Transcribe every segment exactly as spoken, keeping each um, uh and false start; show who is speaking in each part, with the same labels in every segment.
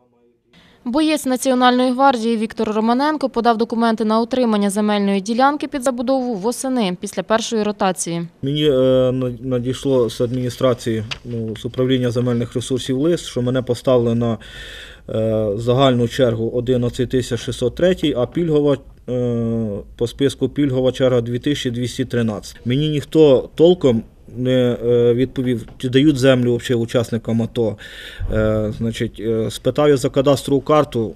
Speaker 1: Боєць Національної гвардії Віктор Романенко подав документи на отримання земельної ділянки під забудову восени після першої ротації.
Speaker 2: Мені е, надійшло з адміністрації, ну, з управління земельних ресурсів лист, що мене поставили на е, загальну чергу одинадцять тисяч шістсот три, а пільгова е, по списку пільгова черга дві тисячі двісті тринадцять. Мені ніхто толком не відповів, чи дають землю взагалі учасникам АТО. Значить, спитаю за кадастрову карту,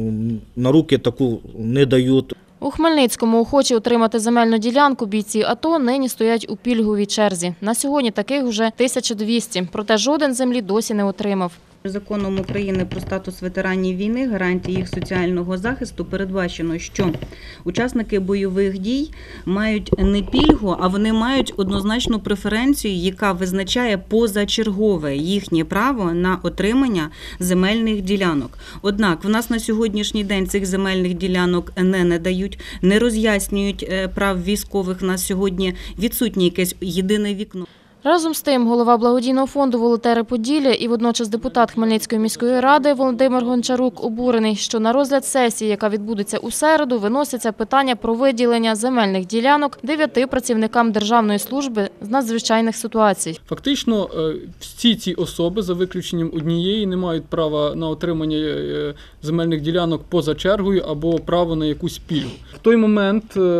Speaker 2: на руки таку не дають.
Speaker 1: У Хмельницькому охочі отримати земельну ділянку бійці АТО нині стоять у пільговій черзі. На сьогодні таких вже тисяча двісті, проте жоден землі досі не отримав.
Speaker 3: Законом України про статус ветеранів війни, гарантії їх соціального захисту передбачено, що учасники бойових дій мають не пільгу, а вони мають однозначну преференцію, яка визначає позачергове їхнє право на отримання земельних ділянок. Однак в нас на сьогоднішній день цих земельних ділянок не надають, не роз'яснюють прав військових. На сьогодні відсутнє якесь єдине вікно.
Speaker 1: Разом з тим, голова благодійного фонду «Волонтери Поділля» і водночас депутат Хмельницької міської ради Володимир Гончарук обурений, що на розгляд сесії, яка відбудеться у середу, виноситься питання про виділення земельних ділянок дев'яти працівникам Державної служби з надзвичайних ситуацій.
Speaker 4: Фактично, всі ці особи, за виключенням однієї, не мають права на отримання земельних ділянок поза чергою або право на якусь пільгу. В той момент,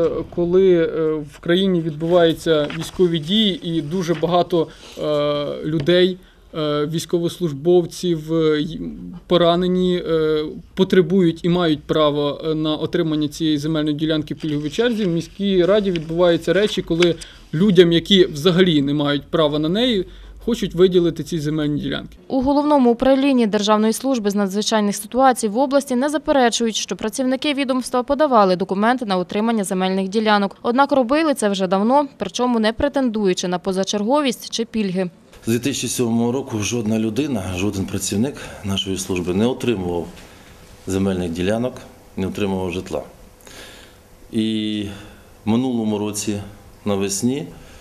Speaker 4: коли в країні відбуваються військові дії і дуже багато Багато е, людей, е, військовослужбовців, е, поранені, е, потребують і мають право на отримання цієї земельної ділянки в пільговій черзі. В міській раді відбуваються речі, коли людям, які взагалі не мають права на неї, хочуть виділити ці земельні ділянки.
Speaker 1: У Головному управлінні Державної служби з надзвичайних ситуацій в області не заперечують, що працівники відомства подавали документи на отримання земельних ділянок. Однак робили це вже давно, причому не претендуючи на позачерговість чи пільги.
Speaker 5: З дві тисячі сьомого року жодна людина, жоден працівник нашої служби не отримував земельних ділянок, не отримував житла. І в минулому році навесні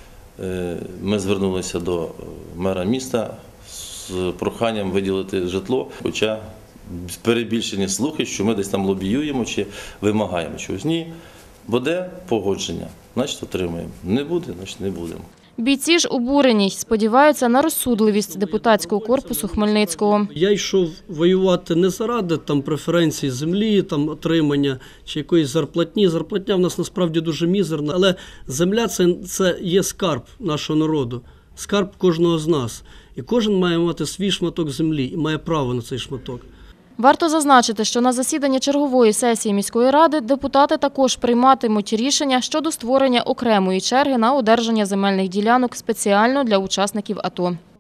Speaker 5: ми звернулися до мера міста з проханням виділити житло, хоча перебільшені слухи, що ми десь там лобіюємо чи вимагаємо чогось. Ні, буде погодження, значить отримаємо. Не буде, значить не будемо.
Speaker 1: Бійці ж обурені, сподіваються на розсудливість депутатського корпусу Хмельницького.
Speaker 6: Я йшов воювати не заради там преференцій землі, там отримання чи якоїсь зарплатні. Зарплатня в нас насправді дуже мізерна, але земля це, це є скарб нашого народу, скарб кожного з нас. І кожен має мати свій шматок землі і має право на цей шматок.
Speaker 1: Варто зазначити, що на засіданні чергової сесії міської ради депутати також прийматимуть рішення щодо створення окремої черги на одержання земельних ділянок спеціально для учасників АТО.